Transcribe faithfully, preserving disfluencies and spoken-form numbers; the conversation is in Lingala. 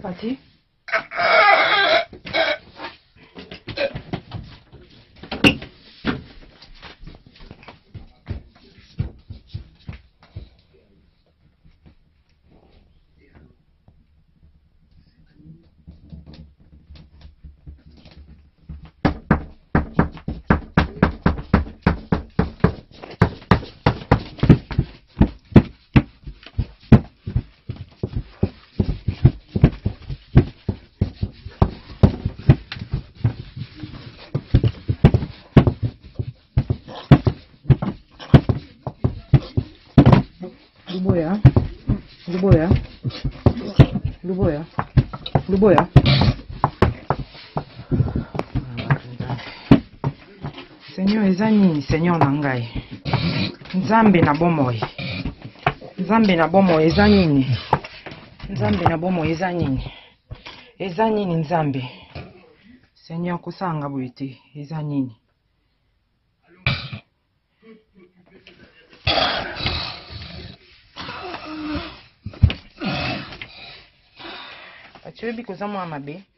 Pati? Luboya, Luboya, Luboya, Luboya. Seigneur ezani, Seigneur nangai. Nzambe na bomoi. Nzambe na bomoi ezani. Nzambe na bomoi ezani. Ezani ni Nzambe. Seigneur kusanga bwite ezani. Tu veux que ça moi ma bé?